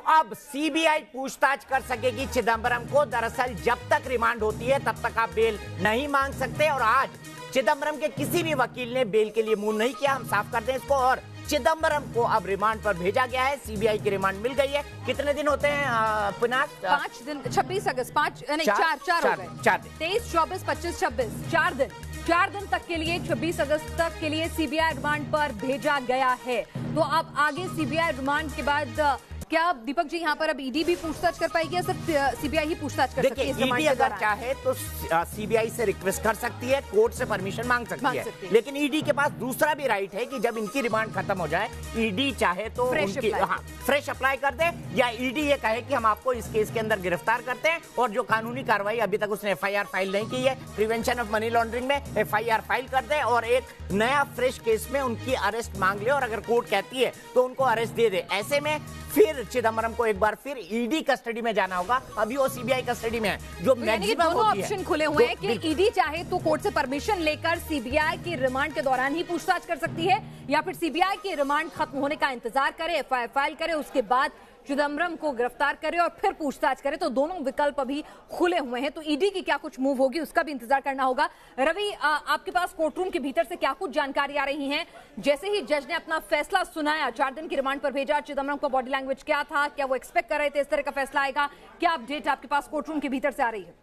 अब सीबीआई पूछताछ कर सकेगी चिदंबरम को। दरअसल जब तक रिमांड होती है तब तक आप बेल नहीं मांग सकते, और आज चिदंबरम के किसी भी वकील ने बेल के लिए मूव नहीं किया। हम साफ कर दें इसको। और चिदंबरम को अब रिमांड पर भेजा गया है। सीबीआई की रिमांड मिल गई है। कितने दिन होते हैं पुनाज? 5 दिन। 26 अगस्त 5 नहीं 4 हो गए। 4 दिन। 23, 24, 25, 26 4 दिन तक के लिए 26 अगस्त तक के लिए सीबीआई रिमांड पर भेजा गया है। तो अब आगे सीबीआई रिमांड के बाद क्या दीपक जी यहाँ पर अब ईडी भी पूछताछ कर पाएगी या सिर्फ सीबीआई ही पूछताछ कर सकती है? देखिए, ईडी अगर चाहे तो सीबीआई से रिक्वेस्ट कर सकती है, कोर्ट से परमिशन मांग सकती है। लेकिन ईडी के पास दूसरा भी राइट है कि जब इनकी रिमांड खत्म हो जाए, ईडी चाहे तो फ्रेश अप्लाई कर दे, या ईडी ये कहे कि हम आपको इस केस के अंदर गिरफ्तार करते हैं और जो कानूनी कार्रवाई अभी तक उसने एफआईआर फाइल नहीं की है, प्रिवेंशन ऑफ मनी लॉन्ड्रिंग में एफआईआर फाइल कर दे और एक नया फ्रेश केस में उनकी अरेस्ट मांग ले, और अगर कोर्ट कहती है तो उनको अरेस्ट दे दे। ऐसे में फिर चिदंबरम को एक बार फिर ईडी कस्टडी में जाना होगा। अभी वो सीबीआई कस्टडी में है, जो मैक्सिमम दोनों ऑप्शन खुले हुए हैं कि ईडी चाहे तो कोर्ट से परमिशन लेकर सीबीआई की रिमांड के दौरान ही पूछताछ कर सकती है, या फिर सीबीआई की रिमांड खत्म होने का इंतजार करे, एफआईआर फाइल करे, उसके बाद चिदंबरम को गिरफ्तार करे और फिर पूछताछ करे। तो दोनों विकल्प अभी खुले हुए हैं। तो ईडी की क्या कुछ मूव होगी उसका भी इंतजार करना होगा। रवि, आपके पास कोर्टरूम के भीतर से क्या कुछ जानकारी आ रही है? जैसे ही जज ने अपना फैसला सुनाया, 4 दिन की रिमांड पर भेजा, चिदंबरम का बॉडी लैंग्वेज क्या था? क्या वो एक्सपेक्ट कर रहे थे इस तरह का फैसला आएगा? क्या अपडेट आपके पास कोर्टरूम के भीतर से आ रही है?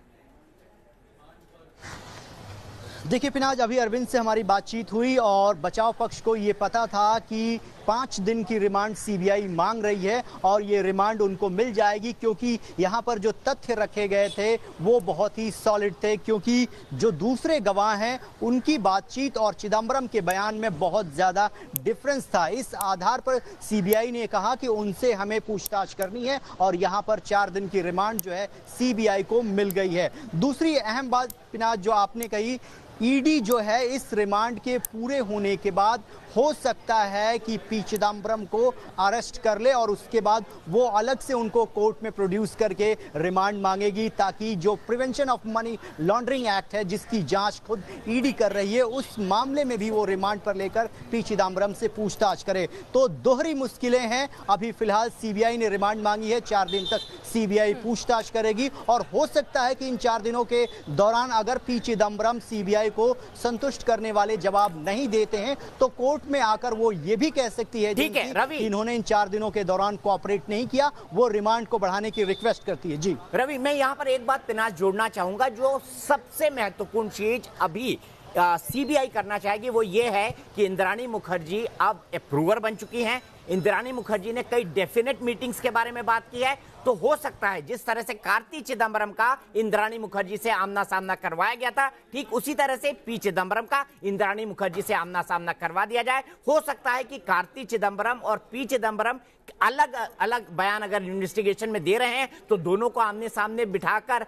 देखिए पिनाज, अभी अरविंद से हमारी बातचीत हुई और बचाव पक्ष को ये पता था कि 5 दिन की रिमांड सीबीआई मांग रही है और ये रिमांड उनको मिल जाएगी, क्योंकि यहाँ पर जो तथ्य रखे गए थे वो बहुत ही सॉलिड थे। क्योंकि जो दूसरे गवाह हैं उनकी बातचीत और चिदंबरम के बयान में बहुत ज़्यादा डिफरेंस था। इस आधार पर सीबीआई ने कहा कि उनसे हमें पूछताछ करनी है और यहाँ पर 4 दिन की रिमांड जो है सीबीआई को मिल गई है। दूसरी अहम बात पिनाज जो आपने कही, ईडी जो है इस रिमांड के पूरे होने के बाद हो सकता है कि पी चिदंबरम को अरेस्ट कर ले और उसके बाद वो अलग से उनको कोर्ट में प्रोड्यूस करके रिमांड मांगेगी, ताकि जो prevention of money laundering act है जिसकी जांच खुद ईडी कर रही है, उस मामले में भी वो रिमांड पर लेकर पी चिदंबरम से पूछताछ करे। तो दोहरी मुश्किलें हैं। अभी फिलहाल सीबीआई ने रिमांड मांगी है, 4 दिन तक सीबीआई पूछताछ करेगी और हो सकता है कि इन 4 दिनों के दौरान अगर पी चिदंबरम सीबीआई को संतुष्ट करने वाले जवाब नहीं देते हैं तो कोर्ट में आकर वो ये भी कह सकती है ठीक है रवि, इन्होंने इन 4 दिनों के दौरान कोऑपरेट नहीं किया, वो रिमांड को बढ़ाने की रिक्वेस्ट करती है। जी रवि, मैं यहां पर एक बात पिनाज जोड़ना चाहूंगा। जो सबसे महत्वपूर्ण चीज अभी सीबीआई करना चाहेगी वो ये है कि इंद्राणी मुखर्जी अब अप्रूवर बन चुकी हैं। इंद्राणी मुखर्जी ने कई डेफिनेट मीटिंग्स के बारे में बात की है। तो हो सकता है जिस तरह से कार्ति चिदंबरम का इंद्राणी मुखर्जी से आमना सामना करवाया गया था, ठीक उसी तरह से पी चिदंबरम का इंद्राणी मुखर्जी से आमना सामना करवा दिया जाए। हो सकता है कि कार्ति चिदंबरम और पी चिदंबरम अलग अलग बयान अगर इन्वेस्टिगेशन में दे रहे हैं तो दोनों को आमने सामने बिठाकर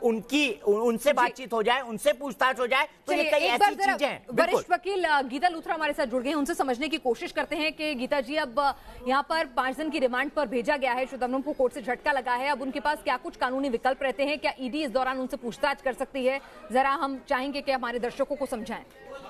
उनसे बातचीत हो जाए, उनसे पूछताछ हो जाए। तो ये कई ऐसी चीजें हैं। वरिष्ठ वकील गीता लूथरा हमारे साथ जुड़ गए हैं, उनसे समझने की कोशिश करते हैं कि गीता जी, अब यहाँ पर 5 दिन की रिमांड पर भेजा गया है, चिदंबरम को कोर्ट से झटका लगा है, अब उनके पास क्या कुछ कानूनी विकल्प रहते हैं? क्या ईडी इस दौरान उनसे पूछताछ कर सकती है? जरा हम चाहेंगे कि हमारे दर्शकों को समझाएं।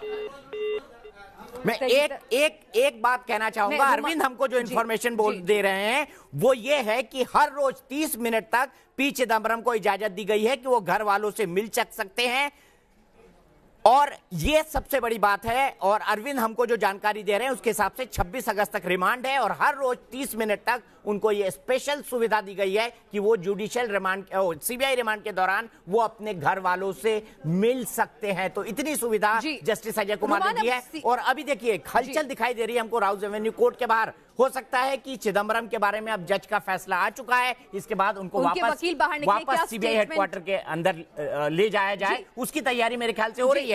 मैं एक बात कहना चाहूंगा। अरविंद हमको जो इंफॉर्मेशन दे रहे हैं वो ये है कि हर रोज 30 मिनट तक पी चिदंबरम को इजाजत दी गई है कि वो घर वालों से मिल सकते हैं, और ये सबसे बड़ी बात है। और अरविंद हमको जो जानकारी दे रहे हैं उसके हिसाब से 26 अगस्त तक रिमांड है और हर रोज 30 मिनट तक उनको ये स्पेशल सुविधा दी गई है कि वो जुडिशियल रिमांड, सीबीआई रिमांड के दौरान वो अपने घर वालों से मिल सकते हैं। तो इतनी सुविधा जस्टिस अजय कुमार ने दी है। और अभी देखिए हलचल दिखाई दे रही है हमको राउज एवेन्यू कोर्ट के बाहर। हो सकता है कि चिदंबरम के बारे में अब जज का फैसला आ चुका है, इसके बाद उनको वापस सीबीआई हेडक्वार्टर के अंदर ले जाया जाए, उसकी तैयारी मेरे ख्याल से हो रही है।